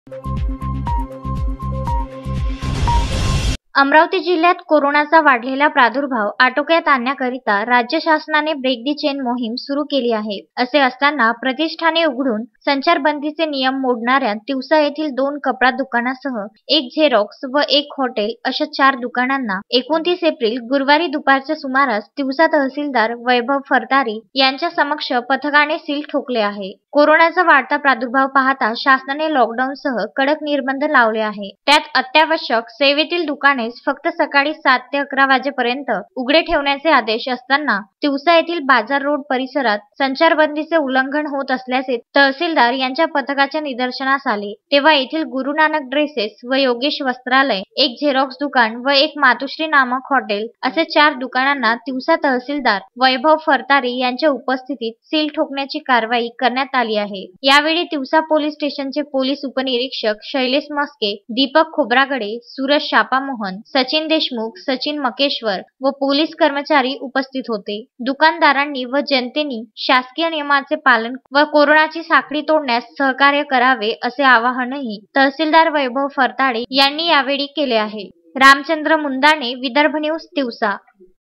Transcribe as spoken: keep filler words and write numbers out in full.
अमरावती जिल्ह्यात कोरोनाचा वाढलेला प्रादुर्भाव आटोक्यात आणण्याकरिता राज्य शासनाने ब्रेक दी चेन मोहीम सुरू केली आहे। असे असताना प्रतिष्ठाने उघडून संचारबंदीचे नियम मोडणाऱ्या तिवसा येथील दोन कपडा दुकानासह एक झेरॉक्स व एक हॉटेल अशा चार दुकानांना एकोणतीस एप्रिल गुरुवारी दुपारच्या सुमारास तिवसा तहसीलदार वैभव फरतारी यांच्या समक्ष पथकाने सील ठोकले आहे। कोरोनाचा वाढता प्रादुर्भाव पाहता शासनाने लॉकडाऊनसह कडक निर्बंध लावले आहे। त्यात अत्यावश्यक सेवेतील दुकाने फक्त सकाळी सात ते अकरा वाजेपर्यंत उघडे ठेवण्याचे आदेश असताना तिवसा येथील बाजार रोड परिसरात संचारबंदीचे उल्लंघन होत असल्याचे तहसीलदार यांच्या पथकाच्या निदर्शनास आले। तेव्हा येथील गुरु नानक ड्रेसेस व योगेश वस्त्रालय, एक झेरॉक्स दुकान व एक मातुश्री नामक हॉटेल असे चार दुकानांना तिवसा तहसीलदार वैभव फरतारी यांच्या उपस्थितीत सील ठोकण्याची कारवाई करण्यात आली आहे। यावेळी तिवसा पोलीस स्टेशनचे पोलीस उपनिरीक्षक शैलेश मस्के, दीपक खोब्रागडे, सूरज शापामोहन, सचिन देशमुख, सचिन मकेश्वर व पोलीस कर्मचारी उपस्थित होते। दुकानदारांनी व जनतेने शासकीय नियमाचे पालन व कोरोनाची साखळी तोडण्यास सहकार्य करावे असे आवाहनही तहसीलदार वैभव फरतारे यांनी यावेळी केले आहे। रामचंद्र मुंदाणे, विदर्भ न्यूज, तिवसा।